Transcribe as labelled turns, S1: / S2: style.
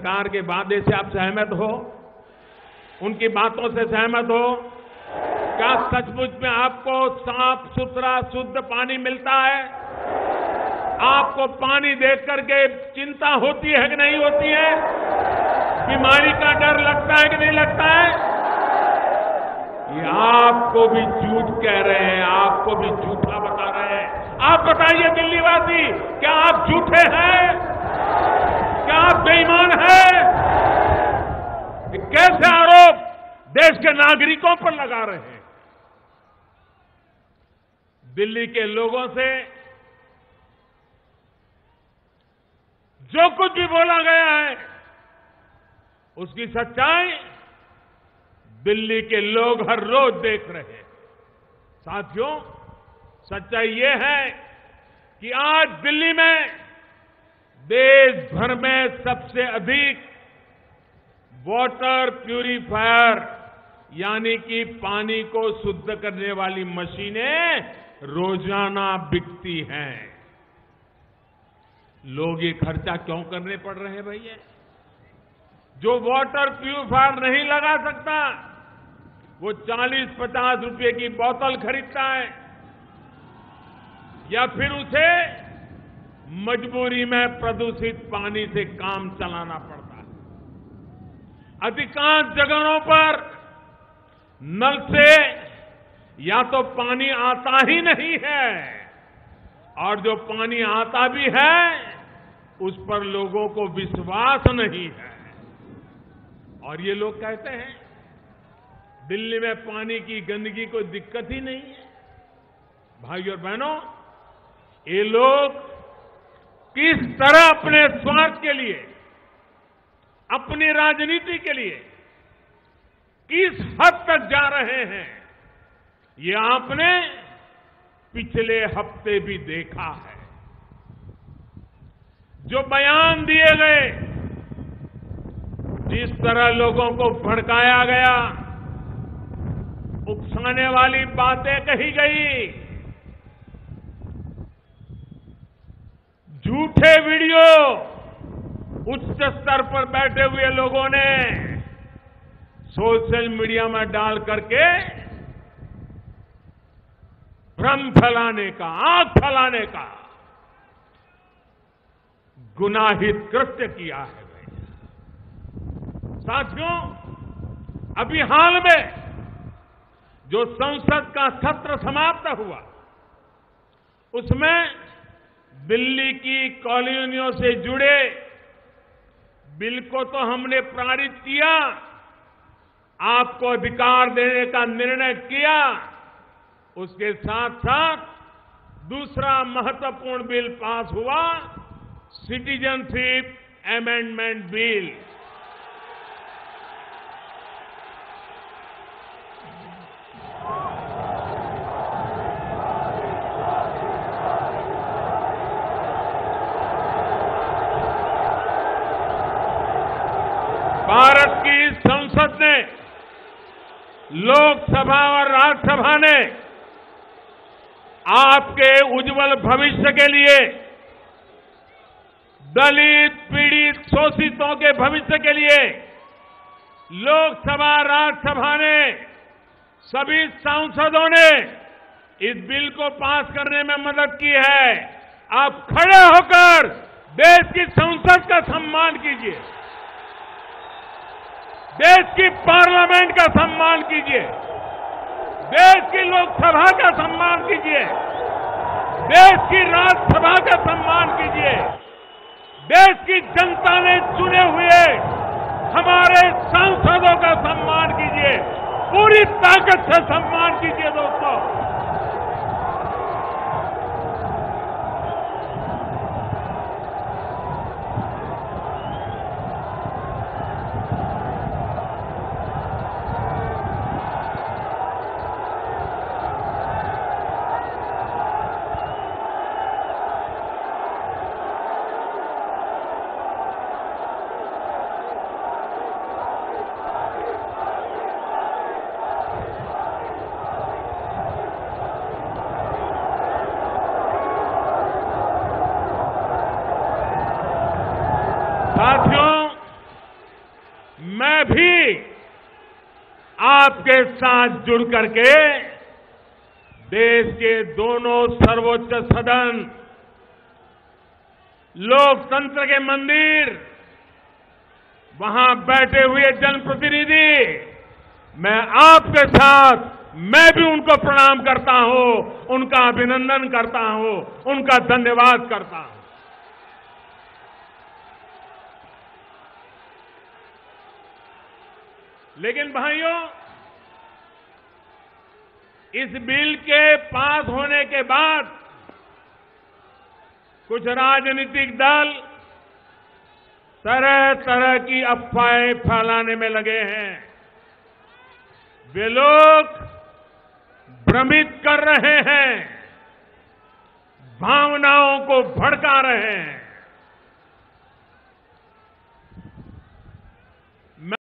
S1: सरकार के वादे से आप सहमत हो? उनकी बातों से सहमत हो? क्या सचमुच में आपको साफ सुथरा शुद्ध पानी मिलता है? आपको पानी देख करके चिंता होती है कि नहीं होती है? बीमारी का डर लगता है कि नहीं लगता है? ये आपको भी झूठ कह रहे हैं, आपको भी झूठा बता रहे हैं। आप बताइए दिल्लीवासी, क्या आप झूठे हैं? क्या आप बेईमान हैं? कैसे आरोप देश के नागरिकों पर लगा रहे हैं? दिल्ली के लोगों से जो कुछ भी बोला गया है उसकी सच्चाई दिल्ली के लोग हर रोज देख रहे हैं। साथियों, सच्चाई ये है कि आज दिल्ली में देश भर में सबसे अधिक वाटर प्यूरिफायर यानी कि पानी को शुद्ध करने वाली मशीनें रोजाना बिकती हैं। लोग ये खर्चा क्यों करने पड़ रहे हैं भैया? जो वाटर प्यूरिफायर नहीं लगा सकता वो 40-50 रुपए की बोतल खरीदता है या फिर उसे मजबूरी में प्रदूषित पानी से काम चलाना पड़ता है। अधिकांश जगहों पर नल से या तो पानी आता ही नहीं है और जो पानी आता भी है उस पर लोगों को विश्वास नहीं है। और ये लोग कहते हैं दिल्ली में पानी की गंदगी कोई दिक्कत ही नहीं है। भाइयों और बहनों, ये लोग किस तरह अपने स्वार्थ के लिए, अपनी राजनीति के लिए किस हद तक जा रहे हैं, ये आपने पिछले हफ्ते भी देखा है। जो बयान दिए गए, जिस तरह लोगों को भड़काया गया, उकसाने वाली बातें कही गई, झूठे वीडियो उच्च स्तर पर बैठे हुए लोगों ने सोशल मीडिया में डाल करके भ्रम फैलाने का, आग फैलाने का गुनाहित कृत्य किया है। साथियों, अभी हाल में जो संसद का सत्र समाप्त हुआ उसमें दिल्ली की कॉलोनियों से जुड़े बिल को तो हमने पारित किया, आपको अधिकार देने का निर्णय किया। उसके साथ साथ दूसरा महत्वपूर्ण बिल पास हुआ, सिटीजनशिप अमेंडमेंट बिल। भारत की संसद ने, लोकसभा और राज्यसभा ने आपके उज्जवल भविष्य के लिए, दलित, पीड़ित, शोषितों के भविष्य के लिए लोकसभा, राज्यसभा ने, सभी सांसदों ने इस बिल को पास करने में मदद की है। आप खड़े होकर देश की संसद का सम्मान कीजिए, देश की पार्लियामेंट का सम्मान कीजिए, देश की लोकसभा का सम्मान कीजिए, देश की राज्यसभा का सम्मान कीजिए, देश की जनता ने चुने हुए हमारे सांसदों का सम्मान कीजिए, पूरी ताकत से सम्मान कीजिए दोस्तों। मैं भी आपके साथ जुड़ करके देश के दोनों सर्वोच्च सदन, लोकतंत्र के मंदिर, वहां बैठे हुए जनप्रतिनिधि, मैं आपके साथ, मैं भी उनको प्रणाम करता हूं, उनका अभिनंदन करता हूं, उनका धन्यवाद करता हूं। लेकिन भाइयों, इस बिल के पास होने के बाद कुछ राजनीतिक दल तरह तरह की अफवाहें फैलाने में लगे हैं। वे लोग भ्रमित कर रहे हैं, भावनाओं को भड़का रहे हैं।